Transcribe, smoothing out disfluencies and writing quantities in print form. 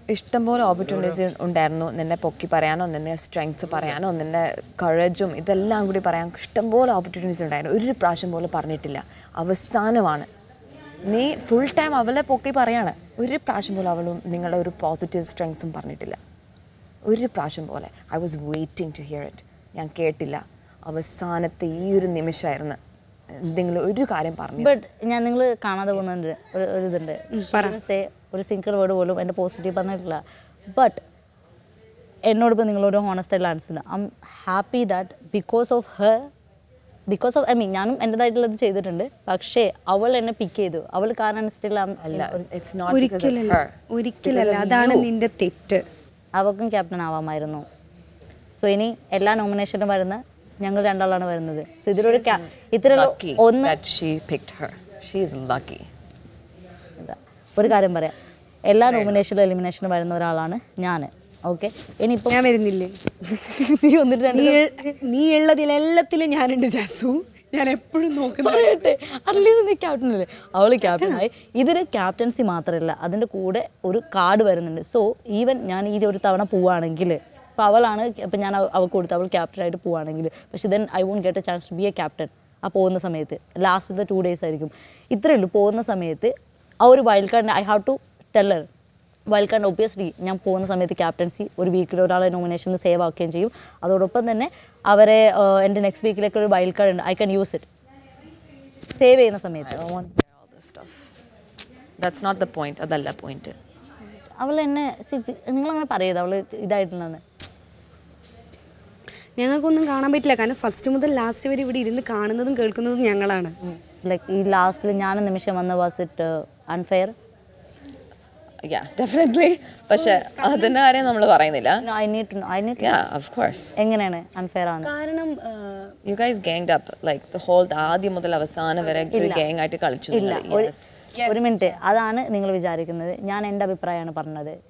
ഇഷ്ടംപോലെ ഓപ്പർച്യൂണിറ്റീസ് ഉണ്ടായിരുന്നു നിന്നെ പൊക്കി പറയാനോ നിന്നെ സ്ട്രെങ്ത്സ് പറയാനോ നിന്റെ കറേജും ഇതെല്ലാം കൂടി പറയാൻ ഇഷ്ടംപോലെ ഓപ്പർച്യൂണിറ്റീസ് ഉണ്ടായിരുന്നു ഒരു പ്രാവശ്യം പോലും പറഞ്ഞിട്ടില്ല അവസാനമാണ് നീ ഫുൾ ടൈം അവളെ പൊക്കി പറയാണ് ഒരു പ്രാവശ്യം പോലും അവളും നിങ്ങളുടെ ഒരു പോസിറ്റീവ് സ്ട്രെങ്ത്സും പറഞ്ഞിട്ടില്ല ഒരു പ്രാവശ്യം പോലെ I was waiting to hear it ഞാൻ കേട്ടില്ല അവസാനത്തെ ഈ ഒരു നിമിഷമായിരുന്നു എന്തെങ്കിലും ഒരു കാര്യം പറഞ്ഞു ബട്ട് ഞാൻ നിങ്ങൾ കാണാതെ പോകുന്നുണ്ട് ഒരു ഇതുണ്ട് ഒരു സിംഗിൾ വേർഡ് പോലും എൻ്റെ പോസിറ്റീവ് പറഞ്ഞിട്ടില്ല ബട്ട് എന്നോടിപ്പോൾ നിങ്ങളൊരു ഹോണസ്റ്റായിട്ടുള്ള answer I am happy that because of I mean ഞാനും എൻ്റെതായിട്ടുള്ളത് ചെയ്തിട്ടുണ്ട് പക്ഷേ അവൾ എന്നെ പിക്ക് ചെയ്തു അവൾ കാരണം സ്റ്റിൽ ഒരിക്കലല്ല അതാണ് നിന്റെ തെറ്റ് അവൾക്കും ക്യാപ്റ്റൻ ആവാമായിരുന്നു സോ ഇനി എല്ലാ നോമിനേഷനും വരുന്ന ഞങ്ങൾ രണ്ടാളാണ് വരുന്നത് സോ ഇതിലൊരു ഒരു കാര്യം പറയാം എല്ലാ നോമിനേഷനിലും എലിമിനേഷനും വരുന്ന ഒരാളാണ് ഞാൻ ഓക്കെ ഇനിയിപ്പോൾ ഞാൻ വരുന്നില്ലേ നീ ഉള്ളതിലെല്ലാത്തിലും ഞാനുണ്ട് ജാസു ഞാൻ എപ്പോഴും നോക്കുന്നത് അറ്റ്ലീസ്റ്റ് നീ ക്യാപ്റ്റൻ അല്ലേ അവൾ ക്യാപ്റ്റനായി ഇതൊരു ക്യാപ്റ്റൻസി മാത്രമല്ല അതിൻ്റെ കൂടെ ഒരു കാർഡ് വരുന്നുണ്ട് സോ ഈവൻ ഞാൻ ഈ ഒരു തവണ പോവുകയാണെങ്കിൽ അപ്പോൾ അവളാണ് ഇപ്പം ഞാൻ അവൾക്ക് കൊടുത്ത് അവൾ ക്യാപ്റ്റനായിട്ട് പോവുകയാണെങ്കിൽ പക്ഷേ then I won't get a chance to be a captain ആ പോകുന്ന സമയത്ത് ലാസ്റ്റത്തെ 2 days ആയിരിക്കും ഇത്രയേ ഉള്ളൂ പോകുന്ന സമയത്ത് ആ ഒരു വൈൽഡ് കാർഡിന് I have to tell her wild card obviously ഞാൻ പോകുന്ന സമയത്ത് ക്യാപ്റ്റൻസി ഒരു വീക്കിൽ ഒരാളെ നോമിനേഷനിൽ സേവ് ആക്കുകയും ചെയ്യും അതോടൊപ്പം തന്നെ അവരെ എൻ്റെ നെക്സ്റ്റ് വീക്കിലേക്ക് ഒരു വൈൽഡ് കാർഡ് ഉണ്ട് I can use it save ചെയ്യുന്ന സമയത്ത് അതല്ല പോയിന്റ് അവൾ എന്നെ നിങ്ങളങ്ങനെ പറയരുത് അവൾ ഇതായിട്ടുണ്ടെന്ന് ഞങ്ങൾക്കൊന്നും കാണാൻ പറ്റില്ല കാരണം ഫസ്റ്റ് മുതൽ ലാസ്റ്റ് വരെ ഇവിടെ ഇരുന്ന് കാണുന്നതും കേൾക്കുന്നതും ഞങ്ങളാണ് ലൈക്ക് ഈ ലാസ്റ്റിൽ ഞാനും നിമിഷം വന്ന വാസ് ഇറ്റ് അൺഫെയർ definitely പക്ഷേ അതിന്റെ കാര്യം നമ്മൾ പറയുന്നില്ല എങ്ങനെയാണ് അൺഫെയർ ആണ് കാരണം you guys ganged up like the whole ആദ്യം മുതൽ അവസാനം വരെ ഒരു gang ആയിട്ട് കളിച്ചു ഇല്ല ഒരു മിനിറ്റ് അതാണ് നിങ്ങൾ വിചാരിക്കുന്നത് ഞാൻ എൻ്റെ അഭിപ്രായമാണ് പറഞ്ഞത്